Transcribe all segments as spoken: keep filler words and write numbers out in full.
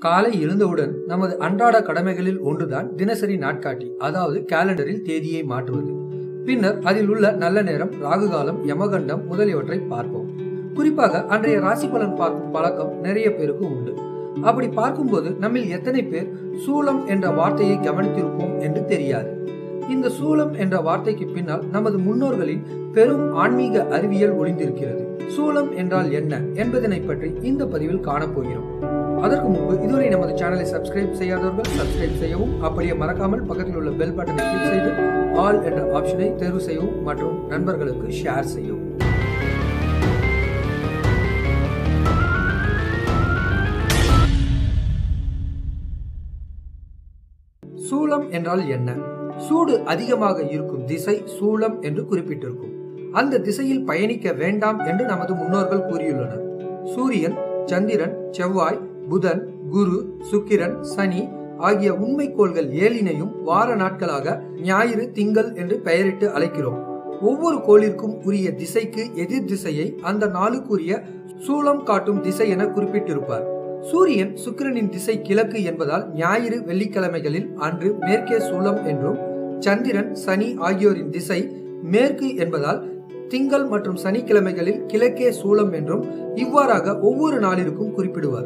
காலை எழுந்தவுடன் நமது அன்றாட கடமைகளில் ஒன்றுதான் தினசரி நாட்காட்டி, அதாவது கேலண்டரில் தேதியை மாற்றுவது. பின்னர் அதில் உள்ள நல்ல நேரம், ராகுகாலம், யமகண்டம் முதலியவற்றை பார்ப்போம். குறிப்பாக அன்றைய ராசி பலன் பார்க்கும் பழக்கம் நிறைய பேருக்கு உண்டு. அப்படி பார்க்கும்போது நம்மில் எத்தனை பேர் சூலம் என்ற வார்த்தையை கவனித்திருப்போம் என்று தெரியாது. இந்த சூலம் என்ற வார்த்தைக்கு பின்னால் நமது முன்னோர்களின் பெரும் ஆன்மீக அறிவியல் ஒளிந்திருக்கிறது. சூலம் என்றால் என்ன என்பதனை பற்றி இந்த பதிவில் காணப்போகிறோம். அதற்கு முன்பு இதுவரை நமது சேனலை சப்ஸ்கிரைப் செய்யாதவர்கள் சப்ஸ்கிரைப் செய்யவும், அப்படியே மறக்காமல் பக்கத்தில் உள்ள பெல் பட்டனை கிளிக் செய்து ஆல் என்ற ஆப்ஷனை தேர்வு செய்யவும் மற்றும் நண்பர்களுக்கு ஷேர் செய்யவும். சூலம் என்றால் என்ன? சூடு அதிகமாக இருக்கும் திசை சூலம் என்று குறிப்பிட்டிருக்கும். அந்த திசையில் பயணிக்க வேண்டாம் என்று நமது முன்னோர்கள் கூறியுள்ளனர். சூரியன், சந்திரன், செவ்வாய், புதன், குரு, சுக்கிரன், சனி ஆகிய உண்மைக்கோள்கள் ஏழினையும் வார நாட்களாக ஞாயிறு, திங்கள் என்று பெயரிட்டு அழைக்கிறோம். ஒவ்வொரு கோளிற்கும் உரிய திசைக்கு எதிர் திசையை அந்த நாளுக்குரிய சூலம் காட்டும் திசை என குறிப்பிட்டிருப்பார். சூரியன் சுக்கிரனின் திசை கிழக்கு என்பதால் ஞாயிறு, வெள்ளிக்கிழமைகளில் அன்று மேற்கே சூலம் என்றும், சந்திரன், சனி ஆகியோரின் திசை மேற்கு என்பதால் திங்கள் மற்றும் சனிக்கிழமைகளில் கிழக்கே சூலம் என்றும் இவ்வாறாக ஒவ்வொரு நாளிற்கும் குறிப்பிடுவார்.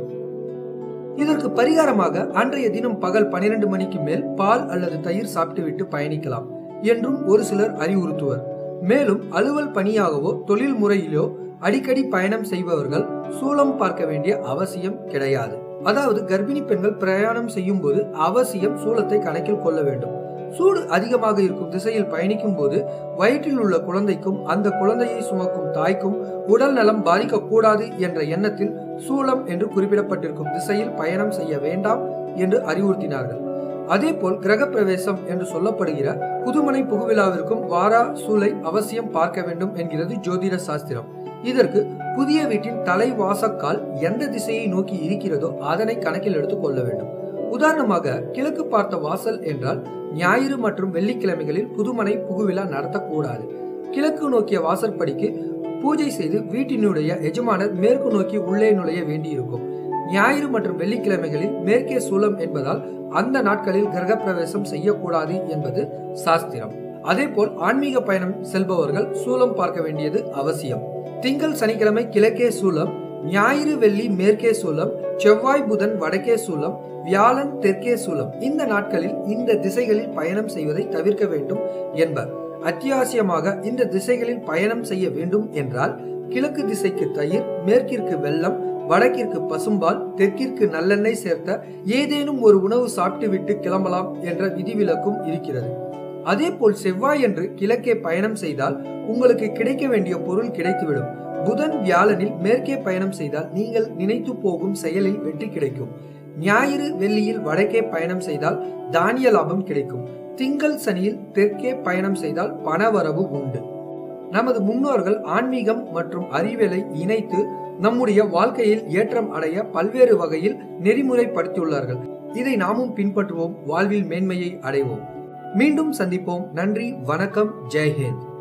இதற்கு பரிகாரமாக அன்றைய தினம் பகல் பனிரெண்டு மணிக்கு மேல் பால் அல்லது தயிர் சாப்பிட்டுவிட்டு பயணிக்கலாம் என்றும் ஒரு சிலர் அறிவுறுத்துவர். மேலும் அலுவல் பணியாகவோ தொழில் முறையிலோ அடிக்கடி பயணம் செய்பவர்கள் சூலம் பார்க்க வேண்டிய அவசியம் கிடையாது. அதாவது கர்ப்பிணி பெண்கள் பிரயாணம் செய்யும் போது அவசியம் சூலத்தை கணக்கில் கொள்ள வேண்டும். சூடு அதிகமாக இருக்கும் திசையில் பயணிக்கும் போது வயிற்றில் உள்ள குழந்தைக்கும் அந்த குழந்தையை சுமக்கும் தாய்க்கும் உடல் நலம் பாதிக்க கூடாது என்ற எண்ணத்தில் சூலம் என்று குறிப்பிடப்பட்டிருக்கும் திசையில் பயணம் செய்ய வேண்டாம் என்று அறிவுறுத்தினார்கள். அதே போல் கிரக பிரவேசம் என்று சொல்லப்படுகிற புதுமனை புகுவிழாவிற்கும் வாரா சூலை அவசியம் பார்க்க வேண்டும் என்கிறது ஜோதிட சாஸ்திரம். இதற்கு புதிய வீட்டின் தலை வாசக்கால் எந்த திசையை நோக்கி இருக்கிறதோ அதனை கணக்கில் எடுத்துக் கொள்ள வேண்டும். உதாரணமாக கிழக்கு பார்த்த வாசல் என்றால் ஞாயிறு மற்றும் வெள்ளிக்கிழமைகளில் புதுமனை புகுவிழா நடத்தக்கூடாது. கிழக்கு நோக்கிய வாசற்படிக்கு பூஜை செய்து வீட்டினுடைய எஜமானர் மேற்கு நோக்கி உள்ளே நுழைய வேண்டியிருக்கும். ஞாயிறு மற்றும் வெள்ளிக்கிழமைகளில் மேற்கே சூலம் என்பதால் அந்த நாட்களில் கிரக பிரவேசம் செய்யக்கூடாது என்பது சாஸ்திரம். அதே போல் ஆன்மீக பயணம் செல்பவர்கள் சூலம் பார்க்க வேண்டியது அவசியம். திங்கள், சனிக்கிழமை கிழக்கே சூலம், ஞாயிறு, வெள்ளி மேற்கே சூலம், செவ்வாய், புதன் வடக்கே சூலம், வியாழன் தெற்கே சூலம். இந்த நாட்களில் இந்த திசைகளில் பயணம் செய்வதை தவிர்க்க வேண்டும் என்பர். அத்தியாவசியமாக இந்த திசைகளில் பயணம் செய்ய வேண்டும் என்றால் கிழக்கு திசைக்கு தயிர், மேற்கிற்கு வெல்லம், வடக்கிற்கு பசும்பால், தெற்கிற்கு நல்லெண்ணெய் சேர்த்த ஏதேனும் ஒரு உணவு சாப்பிட்டு விட்டு கிளம்பலாம் என்ற விதிவிலக்கும் இருக்கிறது. அதே போல் செவ்வாய் என்று கிழக்கே பயணம் செய்தால் உங்களுக்கு கிடைக்க வேண்டிய பொருள் கிடைத்துவிடும். புதன், வியாழனில் மேற்கே பயணம் செய்தால் நீங்கள் நினைத்து போகும் செயலில் வெற்றி கிடைக்கும். ஞாயிறு, வெள்ளியில் வடக்கே பயணம் செய்தால் தானிய லாபம் கிடைக்கும். திங்கள், சனியில் தெற்கே பயணம் செய்தால் பணவரவு உண்டு. நமது முன்னோர்கள் ஆன்மீகம் மற்றும் அறிவியலை இணைத்து நம்முடைய வாழ்க்கையில் ஏற்றம் அடைய பல்வேறு வகையில் நெறிமுறைப்படுத்தியுள்ளார்கள். இதை நாமும் பின்பற்றுவோம், வாழ்வில் மேன்மையை அடைவோம். மீண்டும் சந்திப்போம். நன்றி, வணக்கம், ஜெய் ஹிந்த்.